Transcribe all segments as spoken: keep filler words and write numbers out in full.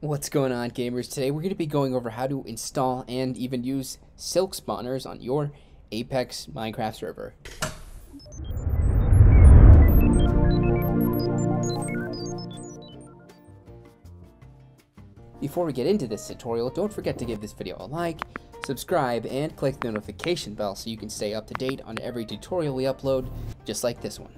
What's going on, gamers? Today we're going to be going over how to install and even use SilkSpawners on your Apex Minecraft server. Before we get into this tutorial, don't forget to give this video a like, subscribe, and click the notification bell so you can stay up to date on every tutorial we upload, just like this one.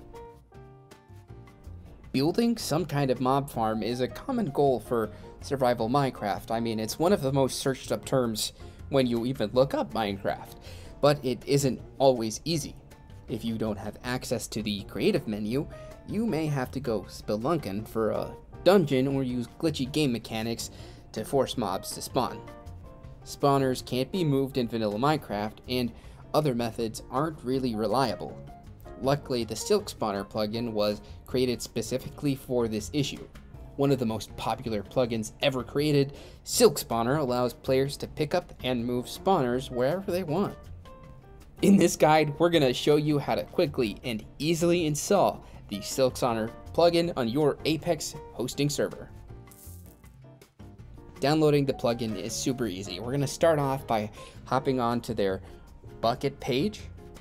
Building some kind of mob farm is a common goal for survival Minecraft. I mean, it's one of the most searched up terms when you even look up Minecraft, but it isn't always easy. If you don't have access to the creative menu, you may have to go spelunking for a dungeon or use glitchy game mechanics to force mobs to spawn. Spawners can't be moved in vanilla Minecraft, and other methods aren't really reliable. Luckily, the SilkSpawner plugin was created specifically for this issue. One of the most popular plugins ever created, SilkSpawner allows players to pick up and move spawners wherever they want. In this guide, we're going to show you how to quickly and easily install the SilkSpawner plugin on your Apex hosting server. Downloading the plugin is super easy. We're going to start off by hopping on to their bucket page,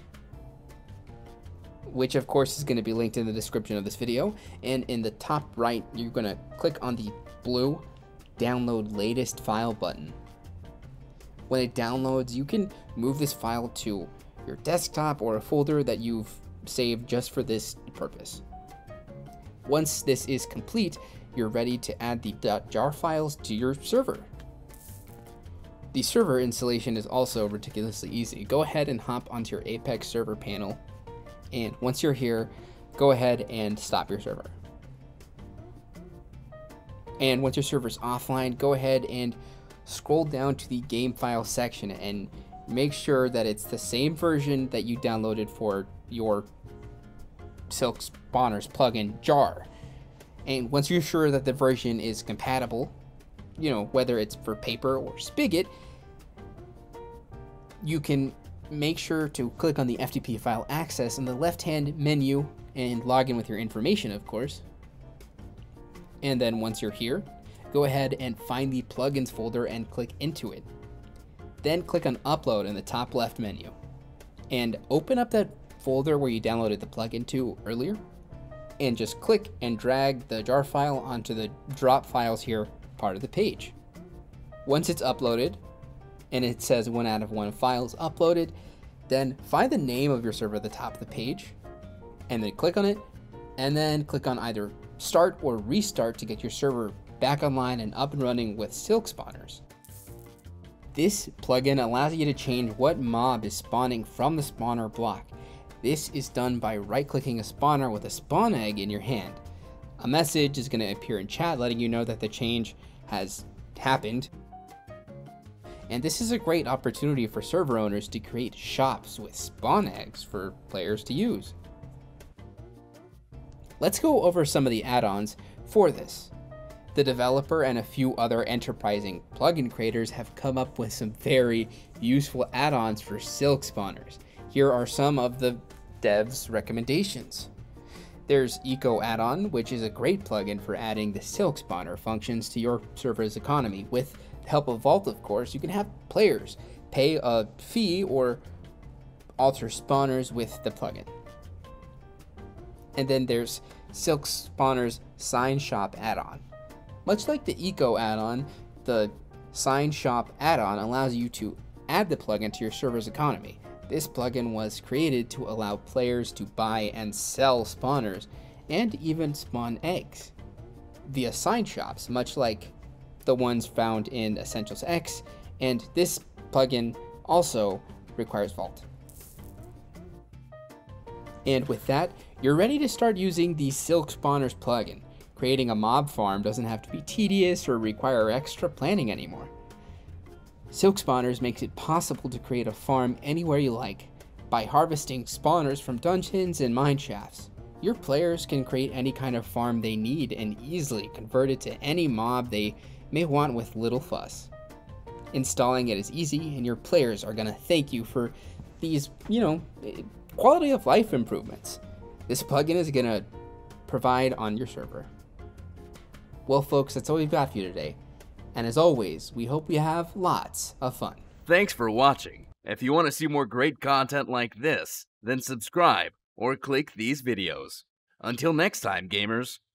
which of course is going to be linked in the description of this video. And in the top right, you're going to click on the blue download latest file button. When it downloads, you can move this file to your desktop or a folder that you've saved just for this purpose. Once this is complete, you're ready to add the .jar files to your server. The server installation is also ridiculously easy. Go ahead and hop onto your Apex server panel. And once you're here, go ahead and stop your server. And once your server's offline, go ahead and scroll down to the game file section and make sure that it's the same version that you downloaded for your SilkSpawners plugin jar. And once you're sure that the version is compatible, you know, whether it's for paper or spigot, you can make sure to click on the F T P file access in the left-hand menu and log in with your information, of course. And then once you're here, go ahead and find the plugins folder and click into it. Then click on upload in the top left menu and open up that folder where you downloaded the plugin to earlier, and just click and drag the jar file onto the drop files here part of the page. Once it's uploaded, and it says one out of one files uploaded, then find the name of your server at the top of the page, and then click on it, and then click on either start or restart to get your server back online and up and running with SilkSpawners. This plugin allows you to change what mob is spawning from the spawner block. This is done by right-clicking a spawner with a spawn egg in your hand. A message is going to appear in chat letting you know that the change has happened. And this is a great opportunity for server owners to create shops with spawn eggs for players to use. Let's go over some of the add-ons for this. The developer and a few other enterprising plugin creators have come up with some very useful add-ons for SilkSpawners. Here are some of the devs' recommendations. There's Eco Add-on, which is a great plugin for adding the SilkSpawner functions to your server's economy. With the help of Vault, of course, you can have players pay a fee or alter spawners with the plugin. And then there's SilkSpawners Sign Shop add-on. Much like the Eco add-on, the Sign Shop add-on allows you to add the plugin to your server's economy. This plugin was created to allow players to buy and sell spawners and even spawn eggs via sign shops, much like the ones found in Essentials X, and this plugin also requires Vault. And with that, you're ready to start using the SilkSpawners plugin. Creating a mob farm doesn't have to be tedious or require extra planning anymore. SilkSpawners makes it possible to create a farm anywhere you like by harvesting spawners from dungeons and mine shafts. Your players can create any kind of farm they need and easily convert it to any mob they may want with little fuss. Installing it is easy, and your players are going to thank you for these, you know, quality of life improvements this plugin is going to provide on your server. Well folks, that's all we've got for you today. And as always, we hope you have lots of fun. Thanks for watching. If you want to see more great content like this, then subscribe or click these videos. Until next time, gamers.